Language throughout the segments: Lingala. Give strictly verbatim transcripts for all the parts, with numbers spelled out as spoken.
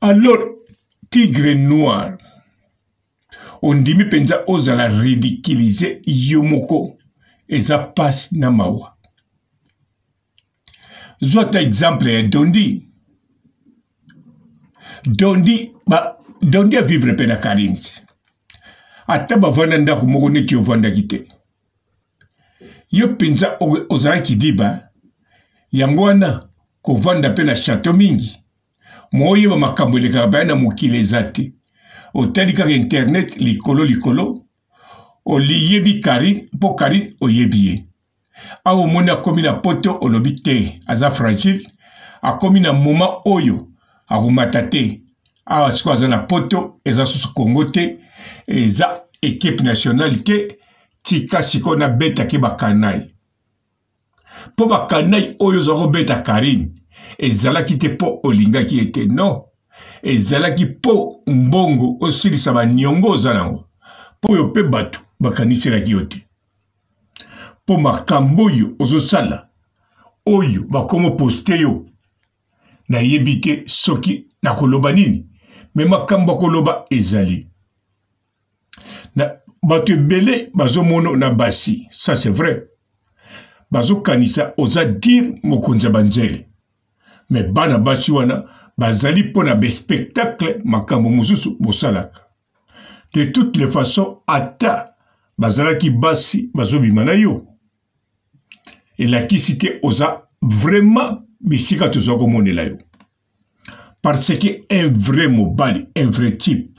Alors, tigre noir, on dit mi penza ozala ridiculiser yomoko, eza passe na mawa. Zota exemple ya Dondi. Dondi, ba, Dondi a vivre pe na Karinzi. Ata ba vanda ndako moko neti ovanda kite. Yo penza ozala kidiba, yango wana kovanda pe na chateau mingi. Moye ba makambo leka ba na mokile zate. Otali kaka internet likolo likolo. O li yebi Karine, po Karine o yebi ye. Awo moni akomi na poto olobi te, aza fragile. Akomi na moma oyo, akumata te. Awa siko aza na poto, eza susu Congo te. Eza équipe nationale te. Tika siko na beta ke bakanai. Po bakanai oyo zako beta Karine. Ezalaki te po olinga ki ete non. Ezalaki po mbongo osilisa ba nyongo ozanango. Po yo pe batu bakanisela ki ote. Po makambo yo ozosala. Oyo bakomo poste yo. Na yebite soki na koloba nini. Me makambo koloba ezali. Na batu bele bazo mono na basi. Ça c'est vrai. Bazo kanisa oza dire mokonza banzele. Mais bana basi wana bazali pona be spectacle makambo mususu bosalaka. De toutes les façons ata bazalaki basi bazobima na yo. Et la kisite oza vraiment bisika tozo komonela yo. Parce que un vrai mobali, un vrai type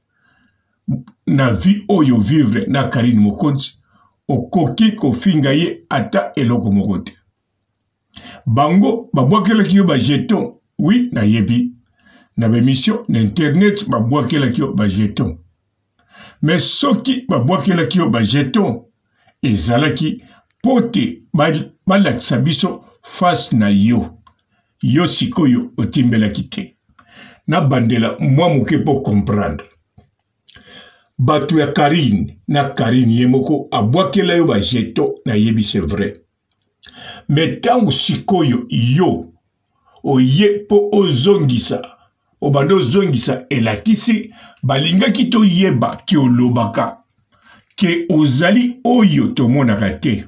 na vie oyo vivre na Karine Mokonzi okoki kofinga ye ata eloko moko te. Bango babwakelaki yo ba jeton, oui na yebi. Na bemission na internet babwakelaki yo ba jeton. Mais soki babwakelaki yo ba jeton, ezalaki pote balakisa biso face na yo. Yo sikoyo otimbelaki te. Na bandela mwa moke po comprendre. Batu ya Karine na Karine yemoko abwakela yo ba jeton na yebi c'est vrai. Mais tangu sikoyo yo oye po ozongisa obando ozongisa elakisi balingaki to yeba ki olobaka ke ozali oyo tomonaka te.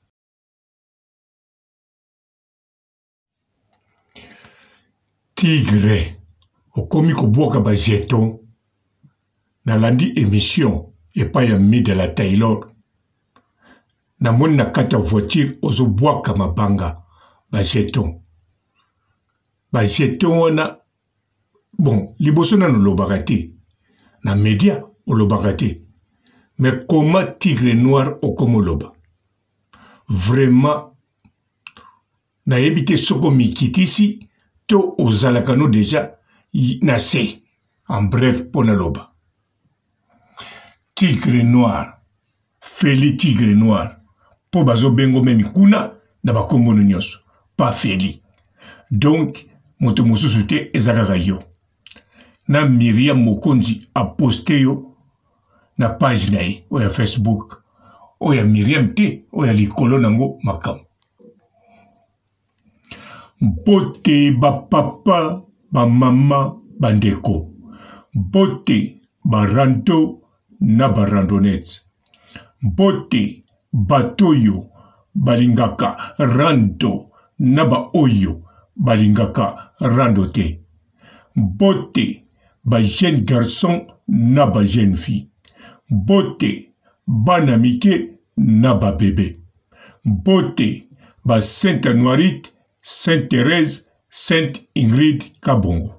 Tigre okomi kobwaka ba jeton na landi émission epai ya mi de la Taylor. Na moni na kata voiture ozo bwaka mabanga ba jeton. Ba jeton wana bon, liboso na lobaka te. Na média olobaka te. Mais comment tigre noir okomo loba? Vraiment na yebite soko mikitisi to ozalaka no déjà na se. En bref pona loba. Tigre noir. Feli tigre noir. Po bazo bengo memi kuna na bakombo nyonso pas Feli. Donc moto mosusu te ezakaka yo. Na Myriam Mokonzi a posté yo na page na ye oya Facebook. Oya Myriam te oya likolo nango makam. Bote ba papa ba mama bandeko. Bote ba ranto na ba randonnette. Bote batoyo balingaka rando naba oyo balingaka rando te. Bote ba jeune garçon naba jeune fille. Bote banamike naba bébé. Bote ba Sainte Noirite, Sainte Thérèse, Sainte Ingrid Kabongo.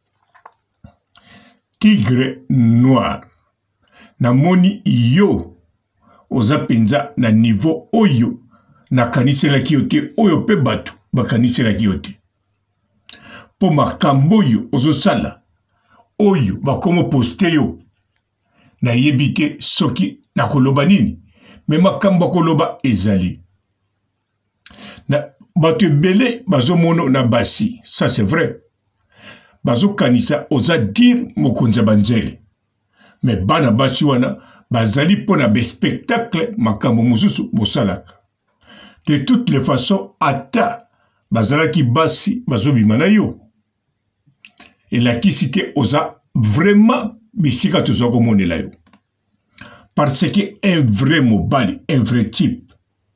Tigre noir. Namoni yo oza penza na niveau oyo na kanisela kiyote oyo pe batu bakanisela kiyote. Po makambo yo ozo sala oyo bakomo poste yo na yebite soki na koloba nini. Me makambo koloba ezali. Na batu bele bazo mono na basi. Ça c'est vrai. Bazo kanisa oza dire mokonza banzele. Mais bana basi wana bazali pona be spectacle makambo mususu bosalaka. De toutes les façons ata bazalaki basi bazobima na yo. elakisi te oza vraiment bisika tozokomonela yo. Parce que un vrai mobali, un vrai type,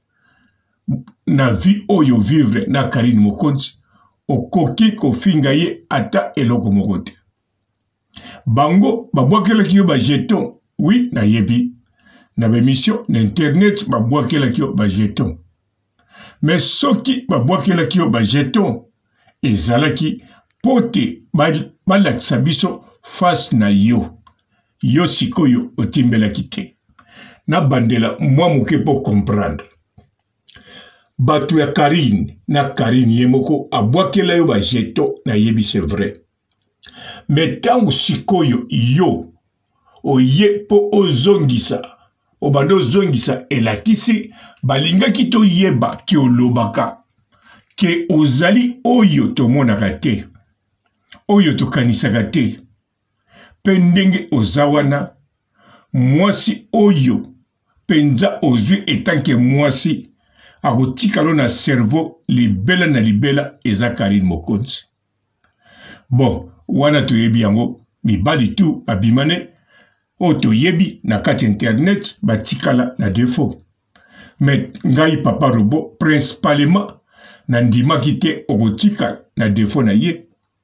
na vie oyo vivre na Karine Mokonzi, okoki kofinga ye ata eloko moko te. Bango, babwakelaki yo ba jeton, oui, na yebi. Na bemission, na internet, babwakelaki yo ba jeton. Mais soki babwakelaki yo ba jeton, ezalaki pote balakisa biso face na yo. Yo sikoyo otimbelaki te. Na bandela mwa moke po comprendre. Batu ya Karine na Karine yemoko abwakela yo ba jeton na yebi c'est vrai. Mais tango sikoyo yo oye po ozongisa obando ozongisa elakisi balingaki to yeba ki olobaka ke ozali oyo tomonaka te oyo tokanisaka te pe ndenge ozawana mwasi oyo penza ozwi etanke mwasi akotikalo na cerveau libela na libela eza Karine Mokonzi. Bon, wana toyebi yango mibali tu babimane o toyebi na kati internet batikala na défaut. Mais ngai papa Robo principalement na ndimaki te okotika na défaut na ye.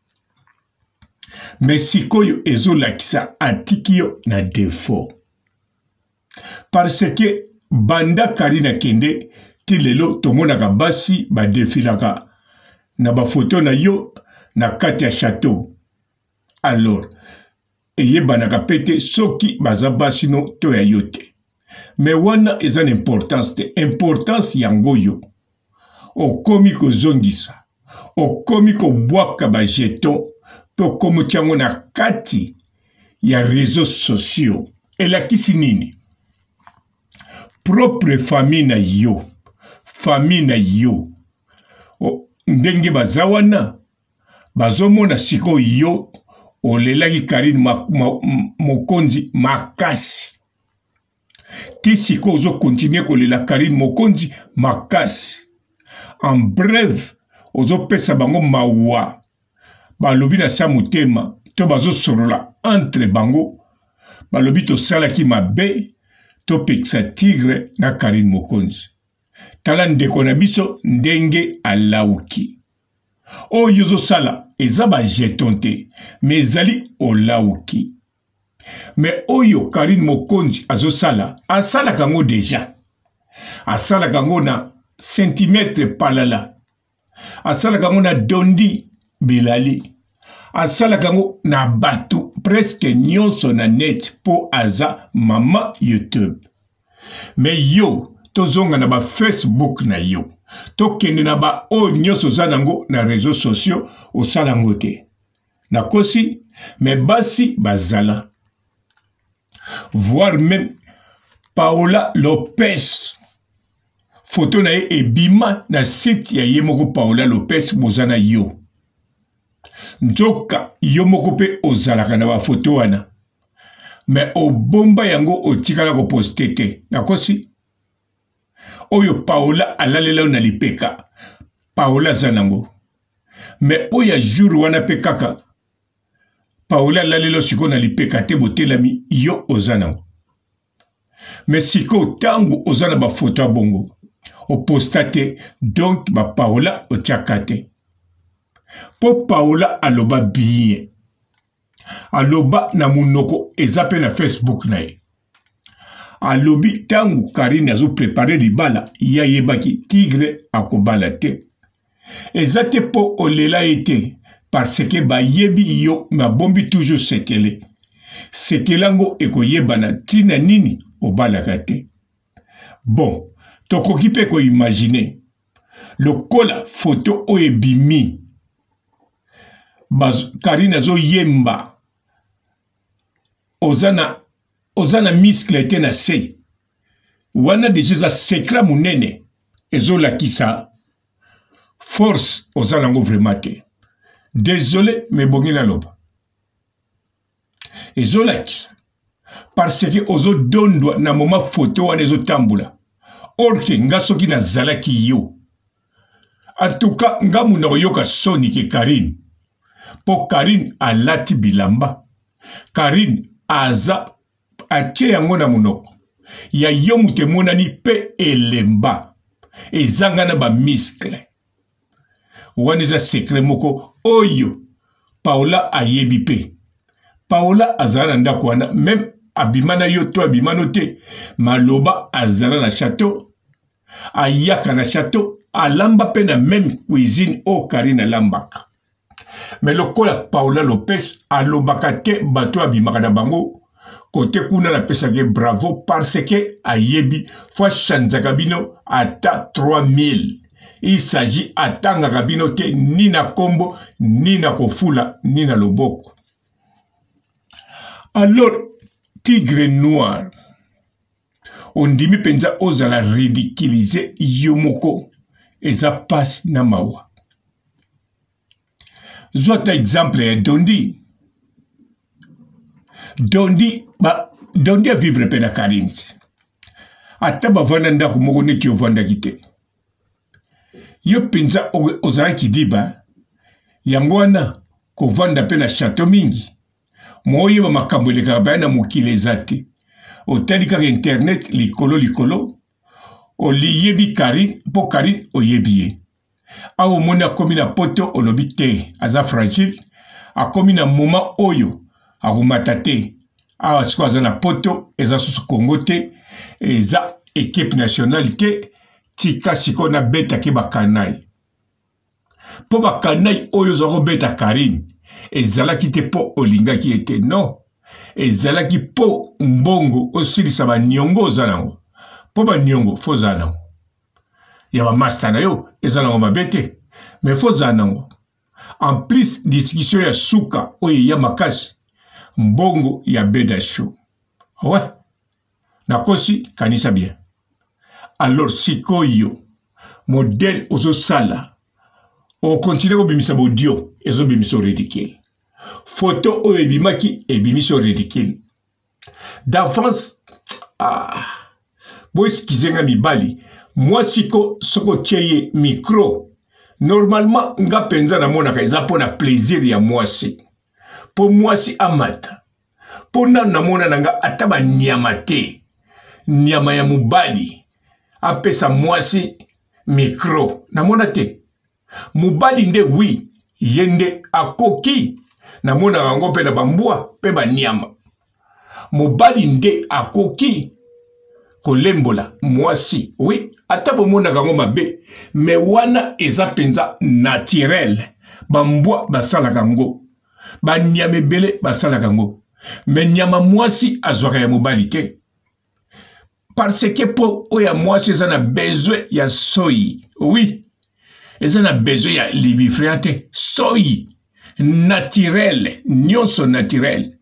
Mais sikoyo ezolakisa atiki yo na défaut. Parce que banda Karine kende ti lelo tomonaka basi badefilaka na bafoto na yo na kati ya château. Alors, eyebanaka pete soki baza basi no to ya yo te. Mais wana eza importance te. Importance yango yo. Okomi kozongisa. Okomi kobwaka ba jeton to komo tiango na kati ya réseaux sociaux. Elakisi nini? Propre famille na yo. Famille na yo. O, ndenge bazawana. Bazomona siko yo olelaki Karine ma, ma, Mokonzi makasi. Ti siko ozo continue kolela Karine Mokonzi makasi. En bref, ozo pesa bango mawa. Balobi na sa mutema, to bazo sorola entre bango. Balobi to salaki mabe, to peksa tigre na Karine Mokonzi. Tala ndeko na biso ndenge alauki. O yozo sala, eza ba jeton te, mais ezali olauki. Mais oyo Karine Mokonzi azo sala, asala kango deja. Asala kango na centimètre palala. Asala kango na dondi bilali. Asala kango na batu presque nyonso na net po aza mama YouTube. Mais yo, tozonga na ba Facebook na yo. Tokende na ba o nyonso zanango na réseaux sociaux o salango te. Na kosi, mais basi bazala. Voire même Paola Lopez. Photo na ye ebima na site ya ye moko Paola Lopez bozana yo. Nzoka yo moko pe ozalaka na ba photo wana. Mais o bomba yango o tikala ko poste te. Na kosi oyo Paola alalela na lipeka. Paola zanango. Mais oya jour wana pe kaka. Paola alalelo siko na lipeka te botelami yo ozanango. Mais siko tango ozana ba photo bongo. O postate donc ba Paola o tiakate. Po Paola aloba bien. Aloba na munoko ezape na Facebook na ye. Alobi tangu Karine azo préparé libala ya yebaki tigre akobala te. Ezate po olela ete parce que ba yebi yo ma bombi toujours sekele. Sekelango eko yebana tina nini obalaka te. Bon, tokoki pe ko imaginer lokola photo oye bimi. Baz Karine azo yemba. Ozana Ozana miskle ete na se. Wana deja sekra munene. Ezo la kisa. Force ozana ngo vraiment te. Désolé, mais bongi la loba. Ezo la kisa. Parce que ozo dondwa na moma photo wana ezo tambula. Orke nga soki na zalaki yo. En tout cas, nga muna yoka soni ke Karine. po Karine alati bilamba. Karine aza atie yango na monoko. Ya yo mute monani pe elemba. Ezanga na ba miskle. Waniza secret moko oyo Paola ayebi pe. Paola azala ndako wana même abimana yo to abimano te maloba azala na château ayaka na château alamba pe na même cuisine o Karine alambaka. Mais lokola Paola Lopez alobaka te bato abimaka na bango kote kuna na pesake bravo parce que ayebi fois chanzaka bino ata trois mille. Il s'agit atanga kabino te ni na kombo ni na kofula ni na loboko. Alors tigre noir on dimi penza ozala ridiculiser yomoko eza passe na mawa. Zota exemple ya Dondi. Dondi ba Dondi a vivre pe na Karine. Ata bavanda ndako moko neti ovanda kite. Yo penza ozala kidiba yango wana kovanda pe na château mingi. Moye ba makambo eleka ba na mokili eza te. Otali kaka internet likolo likolo oliyebi Karine po Karine oyebi ye. Awo moni akomi na poto olobi te aza fragile akomi na moment oyo akumata te awa siko aza na poto eza susu Congo te eza équipe nationale te tika siko na beta ke bakanai po bakanai oyo zako beta Karine ezalaki te po olingaki ete non ezalaki po mbongo osilisa banyongo oza nango po banyongo fo oza nango ya bamaster na yo eza nango mabe te mais fo oza nango en plus discussion ya suka oyo ya makasi mbongo ya beda show ouais nakosi kanisa bien. Alors sikoyo modèle ozo sala on continue ko bimisa audio ezo bimisa ridicule photo oyo ebimaki ebimisa ridicule d'avance. Ah boy skizenga mibali moi siko soko tieye micro normalement nga penza na monaka eza pona plaisir ya mwasi po mwasi amata pona na mona nanga ataba nyama te nyama ya mubali apesa mwasi micro na mona te mubali nde wi yende akoki na mona bango pe na bambua pe banyama mubali nde akoki kolembola mwasi oui atabo mona kango mabe me wana eza penza naturel bambua basala kango banyama ebele basala kango me nyama mwasi azwaka ya mobali te parce que po oya mwasi eza na besoin ya soyi oui eza na besoin ya libifrean te soyi naturel nyonso naturel.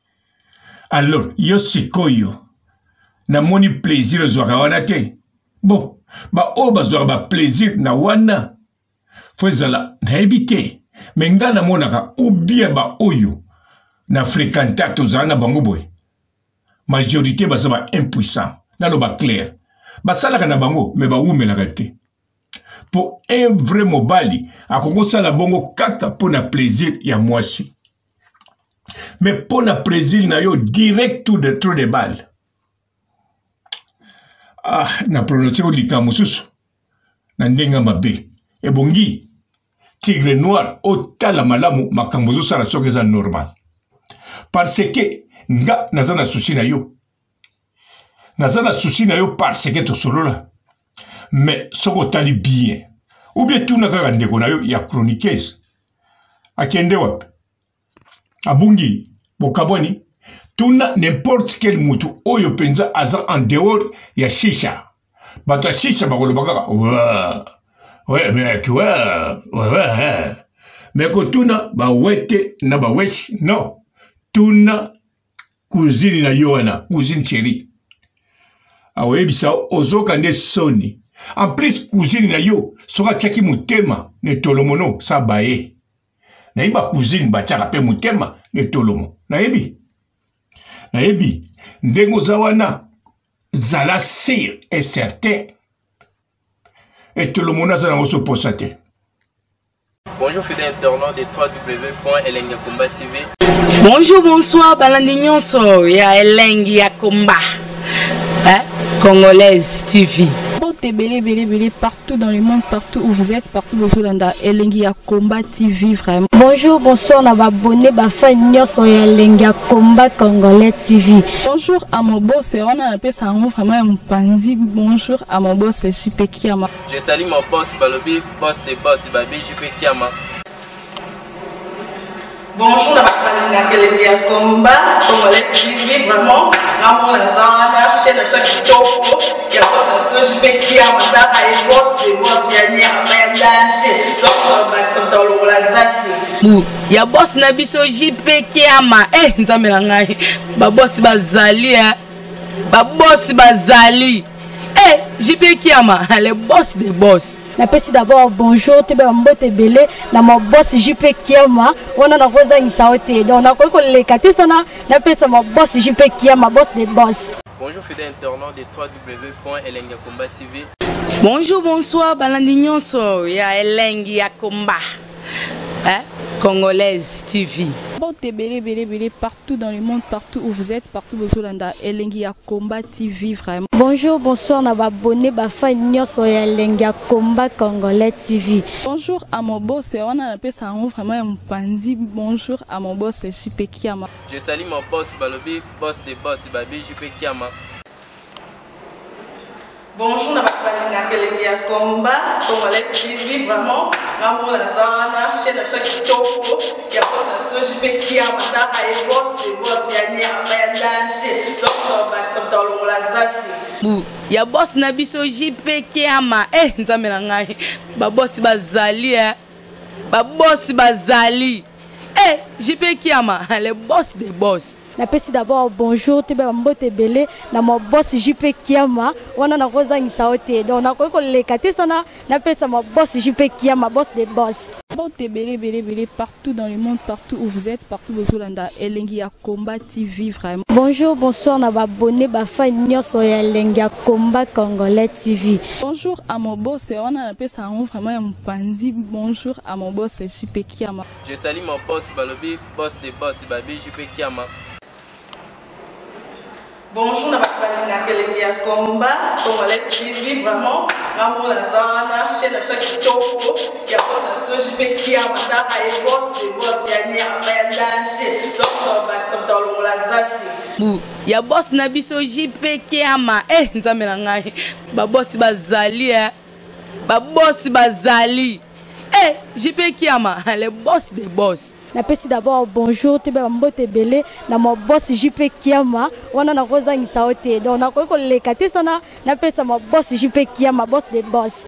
Alors yo sikoyo na moni plaisir ozwaka wana te bon ba o bazwaka ba plaisir na wana fo ezala nayebi te me nga na monaka ou bien ba oyo na fréquenta tozala na bango boye majorité baza ba impuissant nano ba clair basalaka na bango me bawumelaka te po un vrai mobali akokosala bongo kaka mpo na plaisir ya mwasi me mpo na plaisir na yo direct tout de trop de balle. Ah, na prononcer ko lika mosusu na ndenga mabe ebongi tigre noir otala malamu makambo zosala soki eza normal parce que nga naza na souci na yo naza na souci na yo parce que tosolola mais soko otali bien ou bien tuna kaka ndeko na yo ya chroniqueuse akende wapi abungi bokabwani tuna n'importe quel mutu oyo penza aza en dehors ya shisha bato ya shisha bakoloba kaka ouais ouais mec ouais ouais ouais mais ko tuna bawete na bawesh non tuna cousine na yo wana cousine chérie awebisa ozoka nde soni en plus cousine na yo soka tiaki mutema ne tolomono sa baye nayebi ba cousine batiaka mpe mutema ne tolomo nayebi nayebi ndenge oza wana zala sir et certain et tolomono aza nango soposa te Bonjour fidèles internautes de w w w point elengi ya komba T V. Bonjour, bonsoir, balandi nyonso ya elengi ya komba. Hein? Congolaise T V. Bélé, bélé, bélé, partout dans le monde, partout où vous êtes, partout où vous êtes, Elengi ya Komba T V, vraiment. Bonjour, bonsoir, on a abonné, bah, fan nyonso ya Elengi ya Komba Congolais T V. Bonjour à mon boss, on a appelé ça vraiment un pandi. Bonjour à mon boss, J P Kiama. Je salue mon boss Balobi, boss de boss Babi, J P Kiama. Bonjour, la famille Elengi ya Komba Congolais T V, vraiment. Ramon Lazana, chaîne de ça qui topo, il y a boss de J P Kiama, et boss de boss, il y a ni à danger. Donc, on va s'entendre la zaki. Il y a boss na biso J P Kiama. Eh, nzambe na ngai. Ba boss bazali, hein. Ba boss bazali. Eh, J P Kiama, le boss des boss. Napesi d'abord bonjour, tu peux mbote belé na mon boss J P Kiama, on a na koza ngisaote. Donc na ko le kati sana, napesi mon boss J P Kiama, boss des boss. Bonjour fidèles internautes de w w w point elengi ya komba T V. Bonjour, bonsoir, balandi nyonso ya elengi ya komba. Hein? Congolaise T V. Bélé, bélé, bélé, partout dans le monde, partout où vous êtes, partout où vous êtes, Elengi ya Komba T V, vraiment. Bonjour, bonsoir, on a abonné, bah, fan nyonso ya Elengi ya Komba Congolais T V. Bonjour à mon boss, on a appelé ça vraiment un pandi. Bonjour à mon boss, J P Kiama. Je salue mon boss Balobi, boss de boss Babi, J P Kiama. Bonjour, la famille Elengi ya Komba Congolais T V, vraiment. Ramon Lazana, chaîne de ça qui topo, il y a boss de J P Kiama, et boss de boss, il y a ni à danger. Donc, on va s'entendre la zaki. Il y a boss na biso J P Kiama. Eh, nzambe na ngai. Ba boss bazali, hein. Ba boss bazali. Eh, J P Kiama, le boss des boss. Napesi d'abord bonjour, tu peux mbote belé na mon boss J P Kiama, on a na koza ngisaote. Donc na ko le kati sana, napesi mon boss J P Kiama, boss des boss. Bélé, bélé, bélé, partout dans le monde, partout où vous êtes, partout où vous êtes, Elengi ya Komba T V, vraiment. Bonjour, bonsoir, on a abonné, bah, fan nyonso ya Elengi ya Komba Congolais T V. Bonjour à mon boss, on a appelé ça vraiment un pandi. Bonjour à mon boss, J P Kiama. Je salue mon boss Balobi, boss de boss Babi, J P Kiama. Bonjour, la famille Elengi ya Komba Congolais T V, vraiment. Ramon Lazana, chaîne de ça qui topo, il y a boss de J P Kiama, et boss de boss, il y a ni à danger. Donc, on va s'entendre la zaki. Il y a boss na biso J P Kiama. Eh, nzambe na ngai. Ba boss bazali, hein. Ba boss bazali. Eh, J P Kiama, le boss des boss. Napesi d'abord bonjour, tu peux mbote belé na mon boss J P Kiama, on a na koza ngisaote. Donc na ko le kati sana, napesi mon boss J P Kiama, boss des boss.